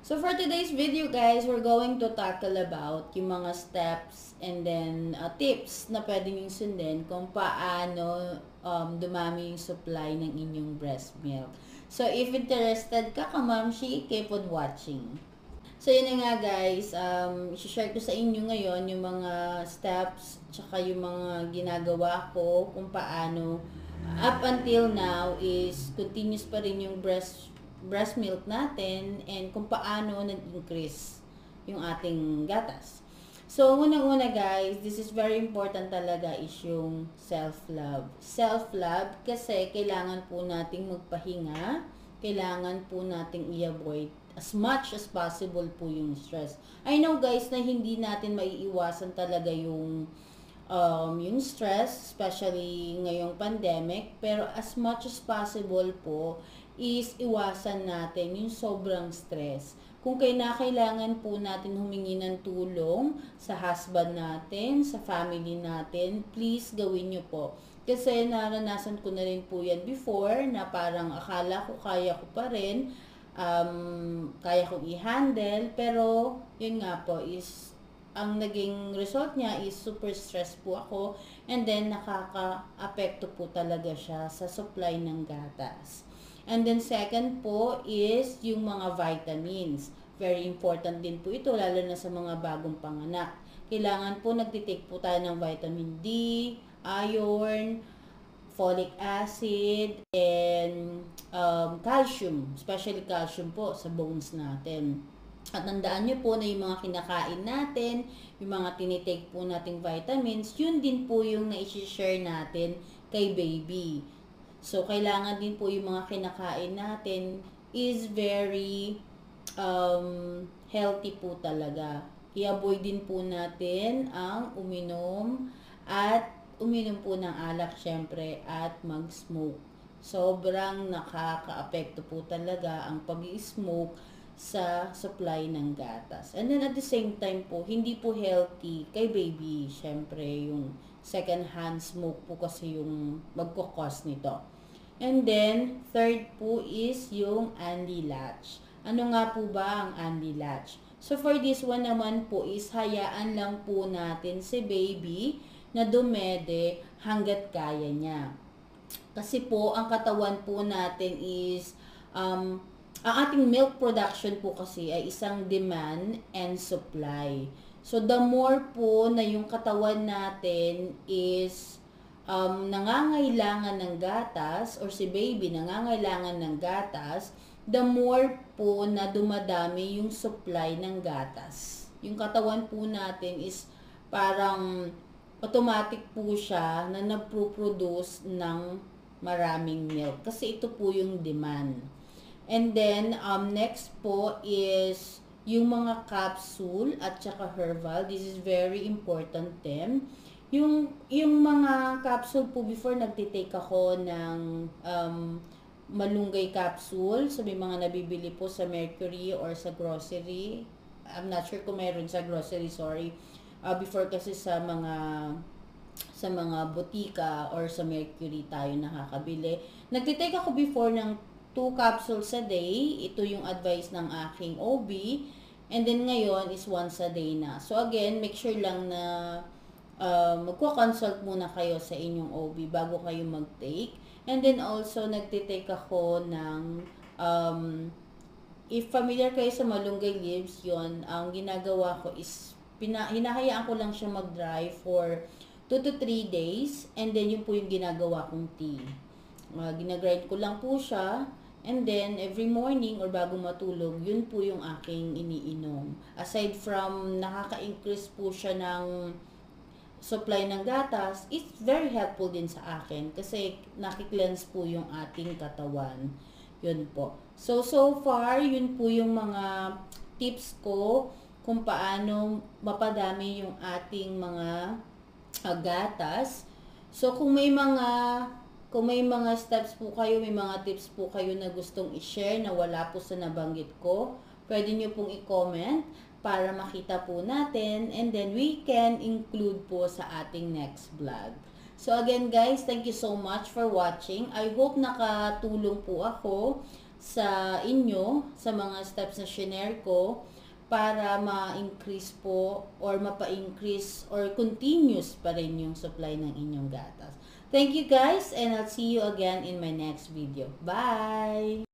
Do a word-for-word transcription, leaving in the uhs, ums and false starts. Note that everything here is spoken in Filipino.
So for today's video guys, we're going to tackle about yung mga steps and then uh, tips na pwede nyo sundin kung paano um, dumami yung supply ng inyong breast milk. So if interested ka, kamamshi, keep on watching. So yun na nga guys, um, share ko sa inyo ngayon yung mga steps tsaka yung mga ginagawa ko kung paano up until now is continuous pa rin yung breast breast milk natin and kung paano nag-increase yung ating gatas. So, unang-una guys, this is very important talaga is yung self-love. Self-love kasi kailangan po nating magpahinga, kailangan po nating i-avoid as much as possible po yung stress. I know guys na hindi natin maiiwasan talaga yung um, yung stress, especially ngayong pandemic, pero as much as possible po is iwasan natin yung sobrang stress. Kung kailangan po natin humingi ng tulong sa husband natin, sa family natin, please gawin nyo po. Kasi naranasan ko na rin po yan before na parang akala ko kaya ko pa rin, um, kaya kong i-handle, pero yun nga po is ang naging result niya is super stress po ako and then nakaka-apekto po talaga siya sa supply ng gatas. And then second po is yung mga vitamins. Very important din po ito lalo na sa mga bagong panganak. Kailangan po nagtitake po tayo ng vitamin D, iron, folic acid, and um, calcium. Especially calcium po sa bones natin. At tandaan nyo po na yung mga kinakain natin, yung mga tinitake po nating vitamins, yun din po yung na-share natin kay baby. So, kailangan din po yung mga kinakain natin is very um, healthy po talaga. I-avoid din po natin ang uminom at uminom po ng alak syempre at mag-smoke. Sobrang nakaka-apekto po talaga ang pag-i-smoke sa supply ng gatas. And then at the same time po, hindi po healthy kay baby. Syempre, yung second hand smoke po kasi yung magkukos nito. And then, third po is yung anti-latch. Ano nga po ba ang anti-latch? So, for this one naman po is hayaan lang po natin si baby na dumede hanggat kaya niya. Kasi po, ang katawan po natin is, um, ang ating milk production po kasi ay isang demand and supply. So, the more po na yung katawan natin is um, nangangailangan ng gatas or si baby nangangailangan ng gatas, the more po na dumadami yung supply ng gatas. Yung katawan po natin is parang automatic po siya na nagpo-produce ng maraming milk. Kasi ito po yung demand. And then, um, next po is yung mga capsule at saka herbal. This is very important din. Yung, yung mga capsule po, before nagtitake ako ng um, malunggay capsule. So, may mga nabibili po sa Mercury or sa grocery. I'm not sure kung meron sa grocery, sorry. Uh, before kasi sa mga sa mga botika or sa Mercury tayo nakakabili. Nagtitake ako before ng two capsules a day. Ito yung advice ng aking O B. And then ngayon is once a day na. So again, make sure lang na uh, magko-consult muna kayo sa inyong O B bago kayo mag-take. And then also, nagtitake ako ng, um, if familiar kayo sa malunggay leaves, yon ang ginagawa ko is, pina, hinahayaan ko lang siya mag-dry for two to three days. And then, yun po yung ginagawa kong tea. Uh, ginagrind ko lang po siya. And then, every morning or bago matulog, yun po yung aking iniinom. Aside from nakaka-increase po siya ng supply ng gatas, it's very helpful din sa akin kasi nakikleanse po yung ating katawan. Yun po. So, so far, yun po yung mga tips ko kung paano mapadami yung ating mga uh, gatas. So, kung may mga Kung may mga steps po kayo, may mga tips po kayo na gustong i-share na wala po sa nabanggit ko, pwede nyo pong i-comment para makita po natin and then we can include po sa ating next vlog. So again guys, thank you so much for watching. I hope nakatulong po ako sa inyo, sa mga steps na shinare ko, para ma-increase po or mapa-increase or continuous pa rin yung supply ng inyong gatas. Thank you guys, and I'll see you again in my next video. Bye!